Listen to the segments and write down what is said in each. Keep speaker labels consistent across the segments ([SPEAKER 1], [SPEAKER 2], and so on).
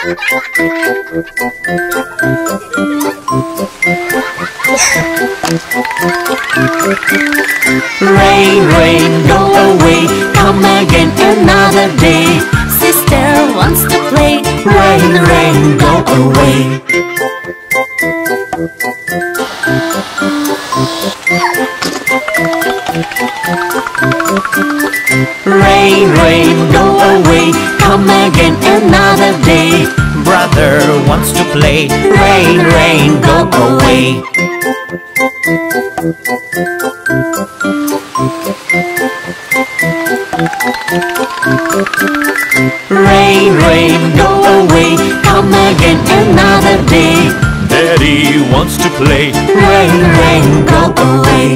[SPEAKER 1] Rain, rain, go away, come again another day. Sister wants to play. Rain, rain, go away. Rain, rain, go away, come again another day.
[SPEAKER 2] Brother wants to play.
[SPEAKER 1] Rain, rain, go away. Rain, rain, go away, come again another day.
[SPEAKER 2] Daddy wants to play.
[SPEAKER 1] Rain, rain, go away.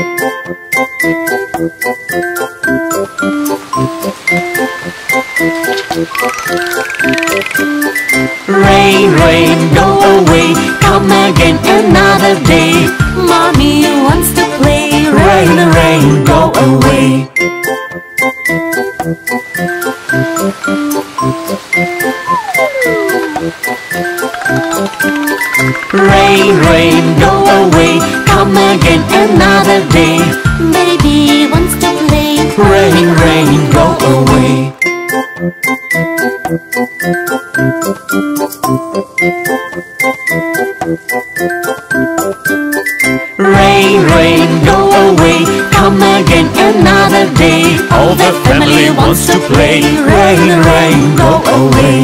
[SPEAKER 1] Rain, rain, go away, come again another day. Mommy wants to play. Rain, rain, go away. Rain, rain, go away, come again another day. Baby wants to play. Rain, rain, go away. Rain, rain, go away, come again another day.
[SPEAKER 2] All the family wants to play.
[SPEAKER 1] Rain, rain, go away.